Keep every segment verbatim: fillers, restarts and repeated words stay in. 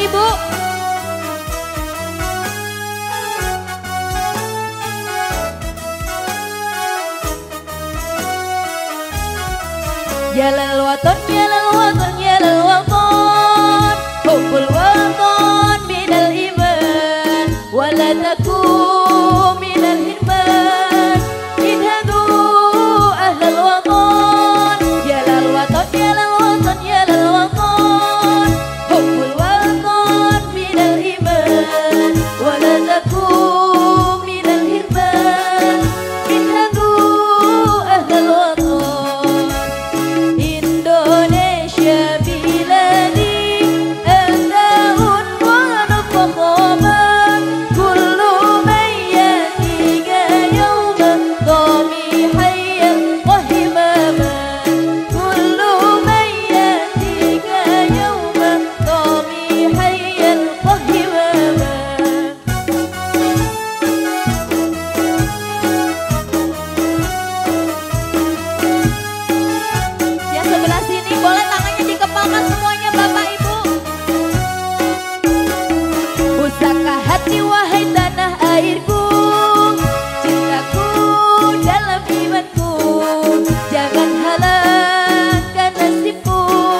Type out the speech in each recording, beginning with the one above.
Ibu. Ya lal watan, ya lal watan, ya lal watan, hubbul watan minal iman, wala takum minal hirman, idhadu ahlal watan. Ya lal watan, ya lal watan, ya lal watan, hubbul watan minal iman, wala takum minal hirman, idhadu ahlal watan. Hati wahai tanah airku, cintaku dalam imanku, jangan halangkan nasibku,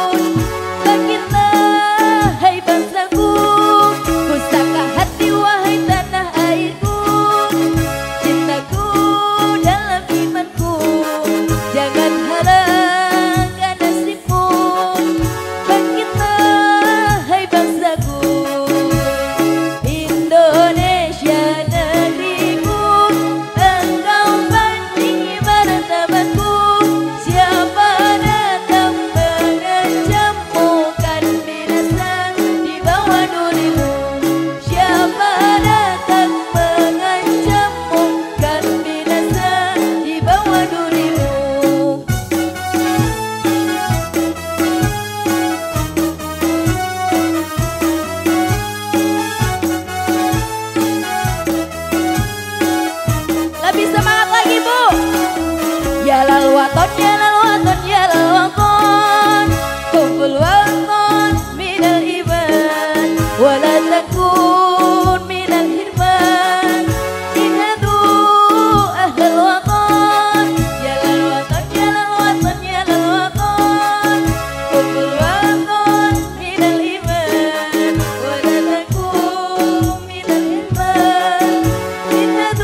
bangkitlah hai bangsaku. Pusaka hati wahai tanah airku, cintaku dalam imanku, jangan halangkan nasibku, bangkitlah hai bangsaku. Lebih semangat lagi Bu. Ya lal waton, ya lal waton, ya lal waton, hubbul waton minal iman, wala takun minal hirman, idhadu ahlal waton. Ya lal waton, ya lal waton, ya lal waton, hubbul waton minal iman, wala takun minal hirman, idhadu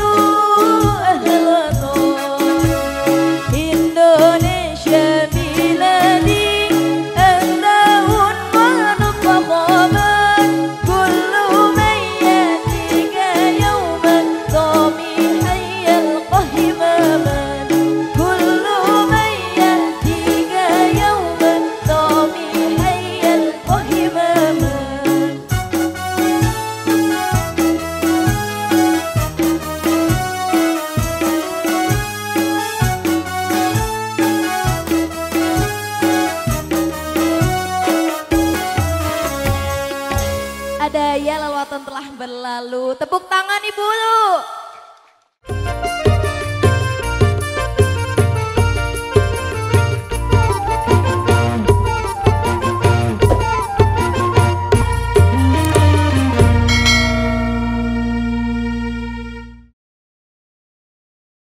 ada ya lal watan telah berlalu. Tepuk tangan Ibu.